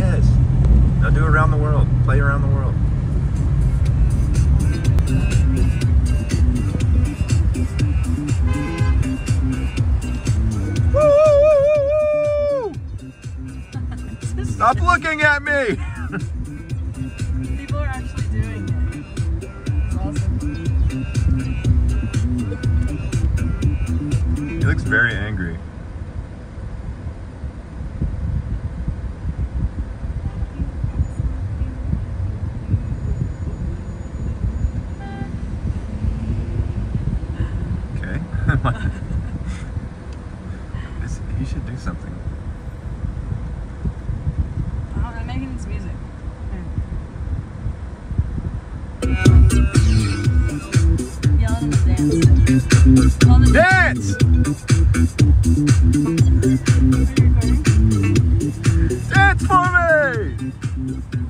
Yes. Now do around the world. Play around the world. Woo! Stop looking at me! People are actually doing it. It's awesome. He looks very angry. Okay. He should do something. Oh, they're making this music. Yelling at the dance. Dance! Dance for me!